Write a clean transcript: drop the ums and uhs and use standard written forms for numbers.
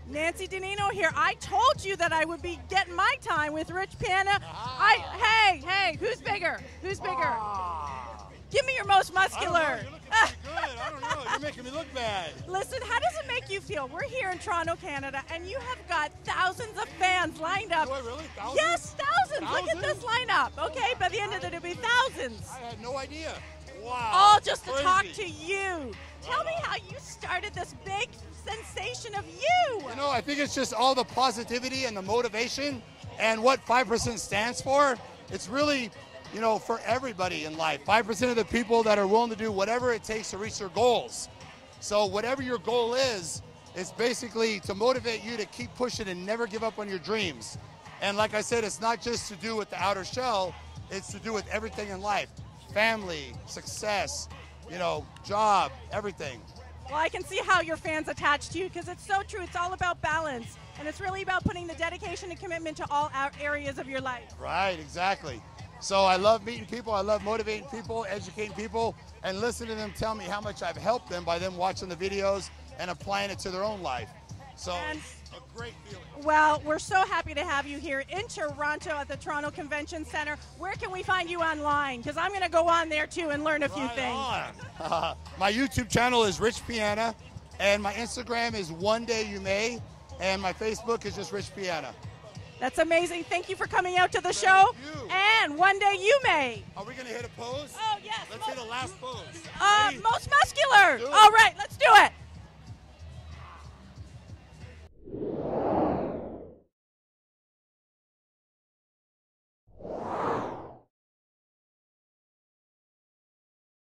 Nancy Donino here. I told you that I would be getting my time with Rich Piana. Hey, who's bigger? Who's bigger? Give me your most muscular. I don't know. You're looking pretty good. I don't know. You're making me look bad. Listen, how does it make you feel? We're here in Toronto, Canada, and you have got thousands of fans lined up. Do I really? Thousands? Yes, thousands. Look at this lineup. Okay, by the end of it, it'll be thousands. I had no idea. Wow. All just to Crazy. talk to you. Tell me how you started this big sensation of you. You know, I think it's just all the positivity and the motivation and what 5% stands for. It's really, you know, for everybody in life. 5% of the people that are willing to do whatever it takes to reach their goals. So whatever your goal is, it's basically to motivate you to keep pushing and never give up on your dreams. And like I said, it's not just to do with the outer shell, it's to do with everything in life. Family, success, you know, job, everything. Well, I can see how your fans attached to you because it's so true. It's all about balance. And it's really about putting the dedication and commitment to all areas of your life. Right, exactly. So I love meeting people. I love motivating people, educating people, and listening to them tell me how much I've helped them by them watching the videos and applying it to their own life. So it's a great feeling. Well, we're so happy to have you here in Toronto at the Toronto Convention Center. Where can we find you online? Because I'm going to go on there too and learn a few things. My YouTube channel is Rich Piana, and my Instagram is One Day You May, and my Facebook is just Rich Piana. That's amazing. Thank you for coming out to the show. And one day you may. Are we going to hit a pose? Oh, yes. Let's hit a last pose. Most muscular. All right, let's do it.